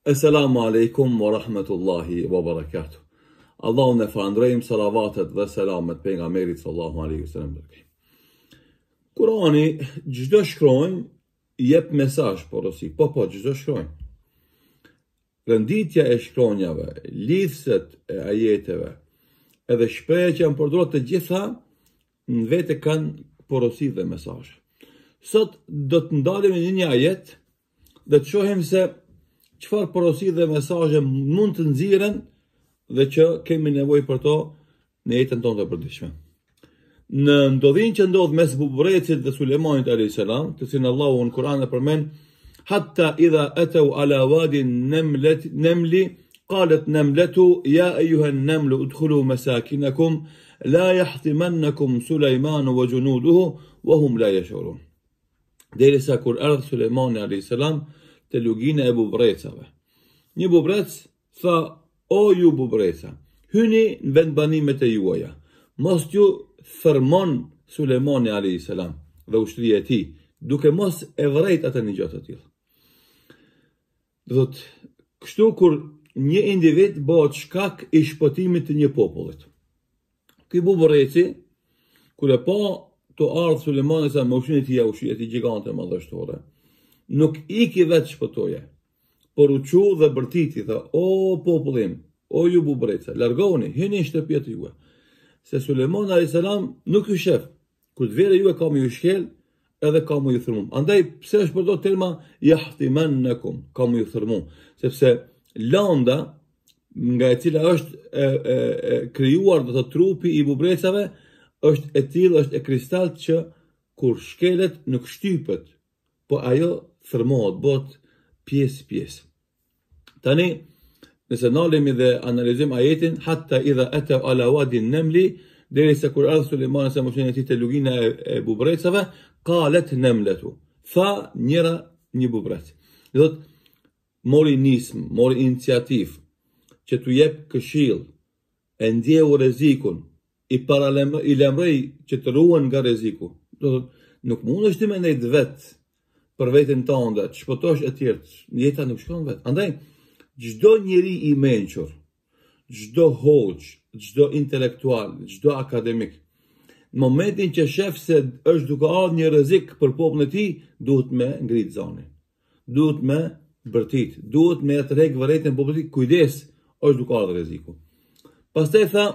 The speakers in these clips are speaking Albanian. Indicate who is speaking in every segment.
Speaker 1: Assalamu alaikum wa rahmatullahi wa barakatuh. Allahun e falënderojmë, salavatet dhe selamet pejgamberit sallallahu alaihi wasallam. Kurani çdo shkronjë jep mesazh porosi. Po, çdo shkronjë. Rënditja e shkronjave, lidhset e ajeteve, edhe shprehja që janë përdorur të gjitha në vete kanë porosi dhe mesazh. Sot do të ndalemi në një ajet dhe të shohim se çfarë porosi dhe mesazhe mund të nxirren dhe që kemi nevojë për to në jetën tonë të përditshme. Në ndodhin që ndodh mes Bubrecit dhe Sulejmanit alayhis salam, të cilin Allahu në Kur'an e përmend, hatta idha atau ala wadi namli qalet namlatu ya ayuha an-namlu udkhulu masakinakum la yahtimannakum Sulejmanu wa junuduhu wa hum la yash'urun. Derisa kur ardh Sulejmani alayhis salam te lugina e bubrecave. Një bubrec tha: "O ju bubreca, hyni në vendbanimet e juaja. Mos ju thërmon Sulejmani alayhis salam dhe ushtria e tij, duke mos e vërejt atë një gjë të tillë." Do të kështu kur një individ bëhet shkak i shpëtimit të një popullit. Ky bubreci kur e pa të ardh Sulejmani sa me ushtrinë e tij gjigante madhështore, nuk iki vetë shpëtoje, por u qu dhe bërtiti, tha: "O popullim, o ju bubreca, largoni, hyni në shtëpiat juve." Se Sulejmani alayhis salam nuk ju shef, kur të vere juve ka më ju shkel, edhe ka më ju thërmu. Andaj pse është përdor terma yahtimannakum, ka më ju thërmu, sepse landa nga e cila është krijuar do të trupi i bubrecave është e tillë, është e kristalt që kur shkelet nuk shtypet, po ajo thërmohet, bëhet pjesë. Tani, nëse nalemi dhe analizojmë ajetin, hatta idha ata ala wadi namli, derisa kur ardh Sulejmani sa moshin e tij te lugina e bubrecave, qalet namlatu. Tha një bubrec. Do thot mori nism, mori iniciativë që t'u jep këshill, e ndjeu rrezikun, i lemroi që të ruhen nga rreziku. Do thot nuk mundesh ti me ndajt vetë për veten tënde, të shpëtosh e tjerë, jeta nuk shkon vetë. Andaj, çdo njeri i mençur, çdo hoç, çdo intelektual, çdo akademik, në momentin që shef se është duke ardhur një rrezik për popullin e tij, duhet me ngrit zonin. Duhet me bërtit, duhet me treg vërejtën popullit, kujdes, është duke ardhur rreziku. Pastaj tha: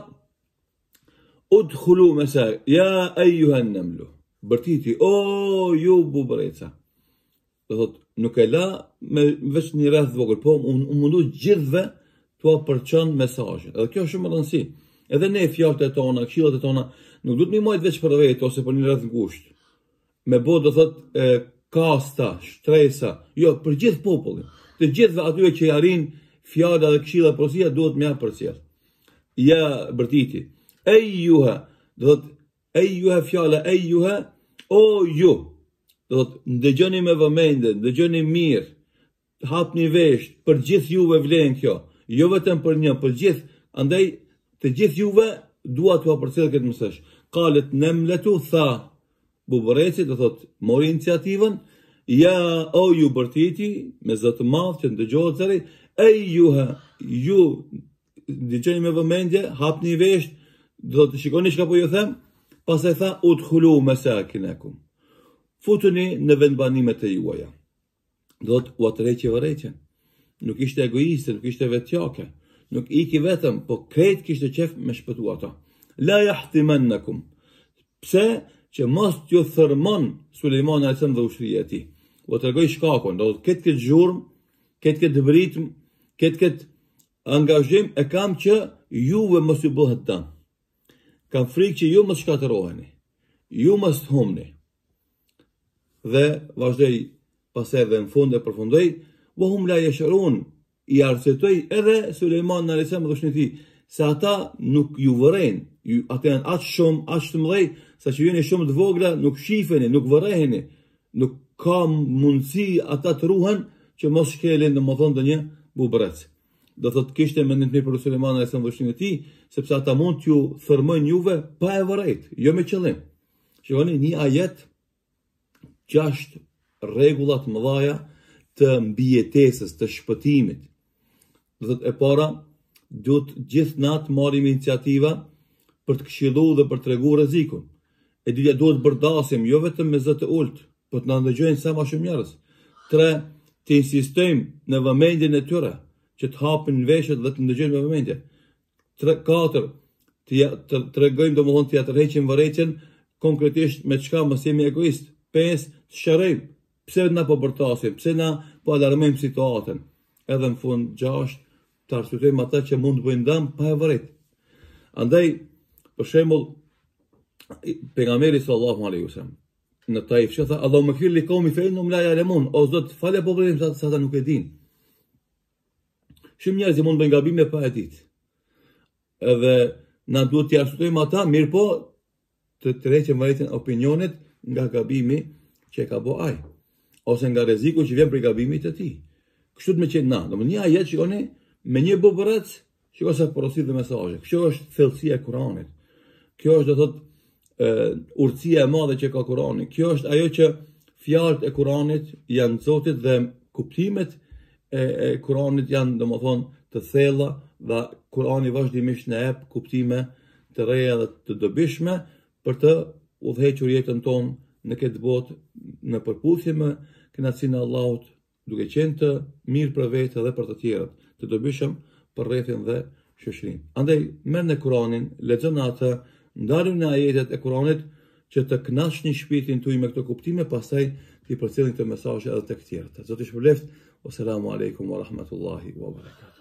Speaker 1: "Udkhulu masak, ya ayuha an-namlu." Bërtiti: "O ju bubreca." Do thot, nuk e la me veç një rreth vogël, po unë mundu gjithve t'ua përçon mesazhin. Edhe kjo është shumë e rëndësishme. Edhe ne fjalët e tona, këshillat e tona, nuk duhet më marrë veç për vetë ose për një rreth ngushtë. Me bë do thot kasta, shtresa, jo për gjithë popullin. Të gjithëve atyre që i arrin fjala dhe këshilla porosia duhet më jap përcjell. Ja bërtiti. Ejuha, do thot ejuha fjala ejuha, o ju. Do thot, ndëgjoni me vëmendje, ndëgjoni mirë, hapni vesh, për gjithë juve vlen kjo, jo vetëm për një, për gjithë, andaj të gjithë juve dua t'ua përcjell këtë mesazh. Qalet namlatu, tha bubreci, do thot, mori iniciativën, ja o ju bërtiti, me zë të madh që ndëgjohet zëri, ejuha, ju ndëgjoni me vëmendje, hapni vesh, do thot, shikoni çka po ju them, pastaj tha udkhulu masakinakum. Futuni në vendbanimet e juaja. Do të u atërheqë vërejtjen. Nuk ishte egoiste, nuk ishte vetjake. Nuk iki vetëm, po krejt kishte qef me shpëtu ata. La yahtimannakum. Pse? Që mos t'ju thërmon Sulejmani alayhis salam dhe ushtria e tij. U tregoi shkakun, do të ketë këtë zhurmë, këtë britm, këtë angazhim e kam që juve mos ju bëhet dëm. Kam frikë që ju mos shkatëroheni. Ju mos humni. Dhe vazhdoi pastaj dhe në fund e përfundoi: "Wa hum la yash'urun." I arsyetoi edhe Sulejmani alayhis salam dhe ushtria e tij se ata nuk ju vërejnë, ata janë aq të mëdhej, sa që jeni shumë të vogla, nuk shifeni, nuk vëreheni, nuk ka mundësi ata të ruhen që mos shkelin domethënë në një bubrec. Do thot kishte mendim të mirë për Sulejmani alayhis salam dhe ushtrin e tij, sepse ata mund t'ju thërmojnë juve pa e vërejt, jo me qëllim. Shikoni një ajet 6 rregullat mëdhaja të mbijetesës, të shpëtimit. Dhe e para, duhet gjithë natë marrim iniciativa për të këshilluar dhe për të treguar rrezikun. E dytja, duhet bërdasim jo vetëm me zë të ulët, por të na ndëgjojnë sa më shumë njerëz. 3, të insistojmë në vëmendjen e tyre, që të hapin veshët dhe të ndëgjojnë me vëmendje. 4, të tregojmë domethënë të ja tërheqim vërejtjen konkretisht me çka mos jemi egoist. 5, të shërojmë pse na po bërtasim, pse na po alarmojmë situatën. Edhe në fund 6, të arsyetojmë ata që mund të bëjnë dëm pa e vërejtë. Andaj, për shembull, pejgamberi sallallahu alaihi wasallam në Taif që tha, Allahumma ighfir li qaumi fa innahum la ya'lamun, o Zot, falë popullit sa ata nuk e dinë. Shumë njerëz mund të bëjnë gabime pa e ditë. Edhe na duhet t'i arsytojmë ata, mirë po të tërheqim vërejtjen opinionit nga gabimi që e ka bë ai, ose nga rreziku që vjen prej gabimit të tij. Kështu të më qenë na, domethënë një ajet shikoni me një buburrec, shikoj sa porosit dhe mesazhe. Kjo është thellësia e Kuranit. Kjo është do thotë urtësia e madhe që ka Kurani. Kjo është ajo që fjalët e Kuranit janë Zotit dhe kuptimet e Kuranit janë domethënë të thella dhe Kurani vazhdimisht na jep kuptime të reja dhe të dobishme për të udhëhequr jetën tonë në këtë botë në përputhje me kënaqësinë e Allahut, duke qenë të mirë për vetë dhe për të tjerët, të dobishëm për rrethin dhe shoqërinë. Andaj merrni Kuranin, lexoni atë, ndaruni ajetet e Kuranit që të kënaqni shpirtin tuaj me këto kuptime, pastaj ti përcjellni këto mesazhe edhe tek tjerët. Zoti shpëleft. Wassalamu alaikum wa rahmatullahi wa barakatuh.